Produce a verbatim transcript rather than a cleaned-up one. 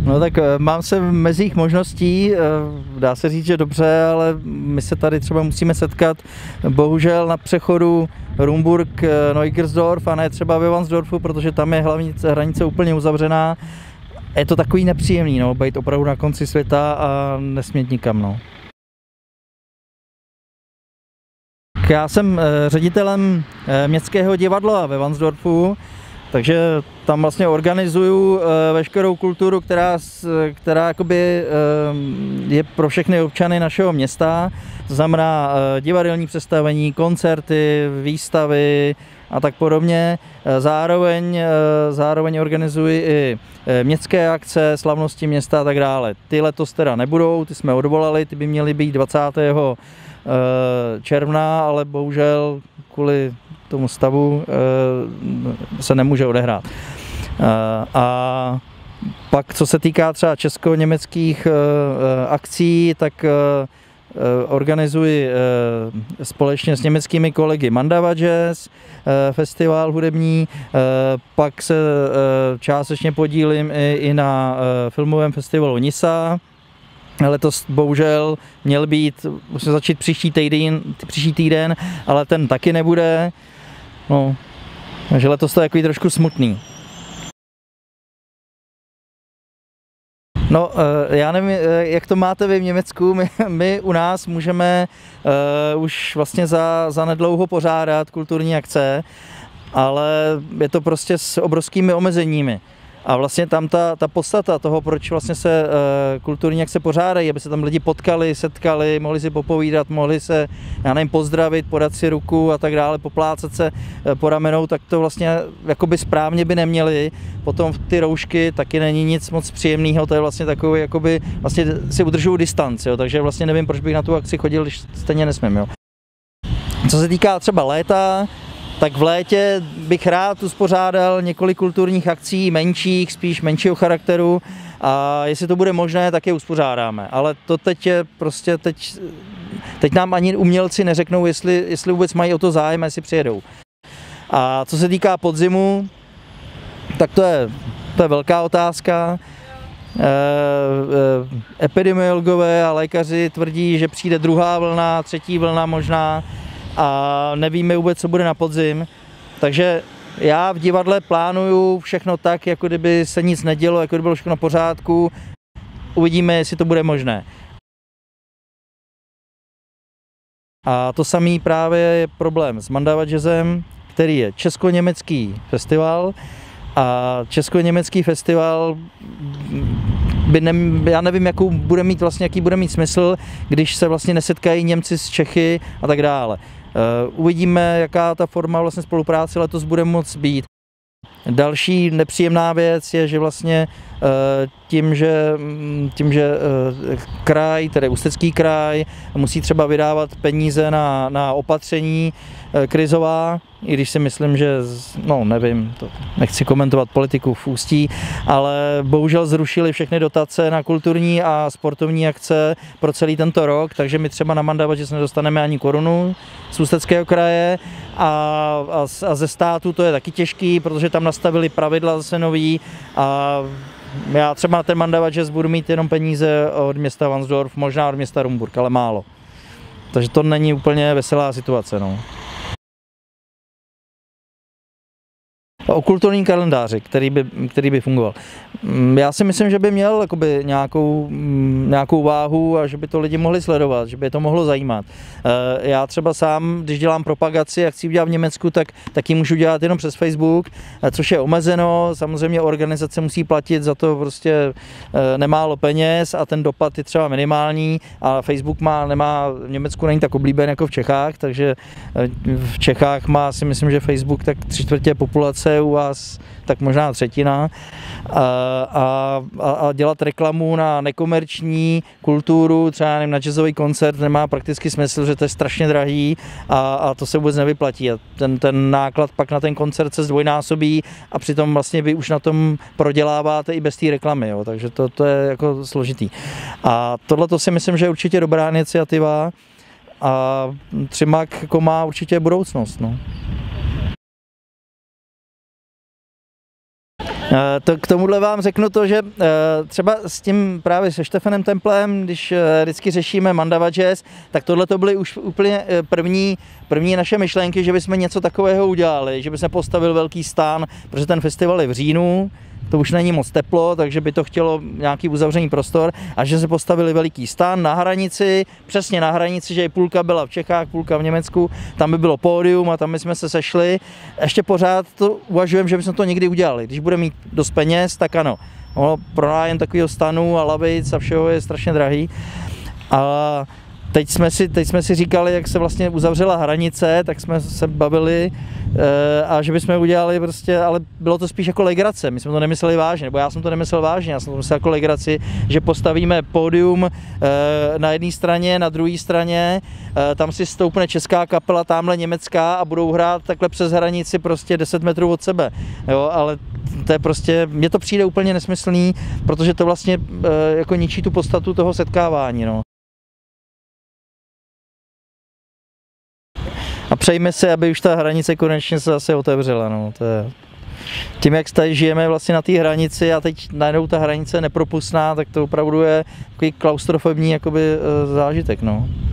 No tak mám se v mezích možností, dá se říct, že dobře, ale my se tady třeba musíme setkat bohužel na přechodu Rumburk-Neugersdorf a ne třeba ve Varnsdorfu, protože tam je hlavní hranice úplně uzavřená. Je to takový nepříjemný, no, být opravdu na konci světa a nesmět nikam, no. Já jsem ředitelem městského divadla ve Varnsdorfu, takže tam vlastně organizuju veškerou kulturu, která, která jakoby je pro všechny občany našeho města. To znamená divadelní představení, koncerty, výstavy a tak podobně. Zároveň, zároveň organizuji i městské akce, slavnosti města a tak dále. Ty letos teda nebudou, ty jsme odvolali, ty by měly být dvacátého června, ale bohužel kvůli tomu stavu se nemůže odehrát. A pak, co se týká třeba česko-německých akcí, tak organizuji společně s německými kolegy Mandava Jazz, festival hudební, pak se částečně podílím i na filmovém festivalu Nisa. Letos bohužel měl být, musím začít příští týden, příští týden, ale ten taky nebude. No, takže letos to je takový trošku smutný. No, já nevím, jak to máte vy v Německu, my, my u nás můžeme uh, už vlastně za, za nedlouho pořádat kulturní akce, ale je to prostě s obrovskými omezeními. A vlastně tam ta, ta podstata toho, proč vlastně se uh, kulturní akce pořádají, aby se tam lidi potkali, setkali, mohli si popovídat, mohli se, já nevím, pozdravit, podat si ruku a tak dále, poplácat se uh, po ramenou, tak to vlastně jakoby správně by neměli. Potom ty roušky taky není nic moc příjemného, to je vlastně takový, jakoby, vlastně si udržují distanci, jo, takže vlastně nevím, proč bych na tu akci chodil, když stejně nesmím, jo. Co se týká třeba léta, tak v létě bych rád uspořádal několik kulturních akcí, menších, spíš menšího charakteru a jestli to bude možné, tak je uspořádáme. Ale to teď je prostě, teď, teď nám ani umělci neřeknou, jestli, jestli vůbec mají o to zájem, jestli přijedou. A co se týká podzimu, tak to je, to je velká otázka. E, e, epidemiologové a lékaři tvrdí, že přijde druhá vlna, třetí vlna možná, a nevíme vůbec, co bude na podzim, takže já v divadle plánuju všechno tak, jako kdyby se nic nedělo, jako kdyby bylo všechno v pořádku. Uvidíme, jestli to bude možné. A to samý právě je problém s Mandava Jazzem, který je česko-německý festival a česko-německý festival by ne, já nevím, jakou bude mít vlastně, jaký bude mít smysl, když se vlastně nesetkají Němci s Čechy a tak dále. Uh, uvidíme, jaká ta forma vlastně spolupráce letos bude moct být. Další nepříjemná věc je, že vlastně uh, tím, že, tím, že uh, kraj, tedy Ústecký kraj, musí třeba vydávat peníze na, na opatření uh, krizová, i když si myslím, že, no nevím, to nechci komentovat politiku v Ústí, ale bohužel zrušili všechny dotace na kulturní a sportovní akce pro celý tento rok, takže my třeba na Mandava Jazz nedostaneme ani korunu z Ústeckého kraje a, a, a ze státu to je taky těžký, protože tam nastavili pravidla zase nový a já třeba na ten Mandava Jazz budu mít jenom peníze od města Varnsdorf, možná od města Rumburk, ale málo. Takže to není úplně veselá situace, no. O kulturním kalendáři, který by, který by fungoval. Já si myslím, že by měl jakoby nějakou, nějakou váhu a že by to lidi mohli sledovat, že by je to mohlo zajímat. Já třeba sám, když dělám propagaci a chci udělat v Německu, tak taky můžu dělat jenom přes Facebook, což je omezeno. Samozřejmě organizace musí platit za to prostě nemálo peněz a ten dopad je třeba minimální a Facebook má, nemá, v Německu není tak oblíben jako v Čechách, takže v Čechách má si myslím, že Facebook tak tři čtvrtě populace, u vás tak možná třetina a, a, a dělat reklamu na nekomerční kulturu, třeba nevím, na jazzový koncert nemá prakticky smysl, že to je strašně drahý a, a to se vůbec nevyplatí a ten, ten náklad pak na ten koncert se zdvojnásobí a přitom vlastně vy už na tom proděláváte i bez té reklamy, jo, takže to, to je jako složitý. A tohle to si myslím, že je určitě dobrá iniciativa a Třimak jako má určitě budoucnost. No. To k tomuhle vám řeknu to, že třeba s tím právě se Štefanem Templem, když vždycky řešíme Mandava Jazz, tak tohle to byly už úplně první, první naše myšlenky, že bychom něco takového udělali, že bychom postavili velký stán, protože ten festival je v říjnu, to už není moc teplo, takže by to chtělo nějaký uzavřený prostor a že se postavili veliký stán na hranici, přesně na hranici, že i půlka byla v Čechách, půlka v Německu, tam by bylo pódium a tam bychom se sešli. Ještě pořád to uvažujeme, že bychom to někdy udělali. Když budeme mít dost peněz, tak ano. Ono pronájem takového stanu a lavic a všeho je strašně drahý. A Teď jsme, si, teď jsme si říkali, jak se vlastně uzavřela hranice, tak jsme se bavili e, a že bychom udělali prostě, ale bylo to spíš jako legrace, my jsme to nemysleli vážně, nebo já jsem to nemyslel vážně, já jsem to myslel jako legraci, že postavíme pódium e, na jedné straně, na druhé straně, e, tam si stoupne česká kapela, tamhle německá a budou hrát takhle přes hranici prostě deset metrů od sebe, jo, ale to je prostě, mně to přijde úplně nesmyslný, protože to vlastně e, jako ničí tu podstatu toho setkávání, no. A přejme si, aby už ta hranice konečně se zase otevřela. No. To je... Tím, jak tady žijeme vlastně na té hranici a teď najednou ta hranice je nepropustná, tak to opravdu je takový klaustrofobní jakoby, zážitek. No.